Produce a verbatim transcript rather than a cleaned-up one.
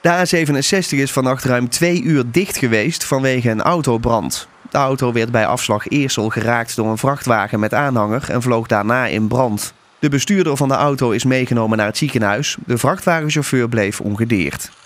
De A zevenenzestig is vannacht ruim twee uur dicht geweest vanwege een autobrand. De auto werd bij afslag Eersel geraakt door een vrachtwagen met aanhanger en vloog daarna in brand. De bestuurder van de auto is meegenomen naar het ziekenhuis. De vrachtwagenchauffeur bleef ongedeerd.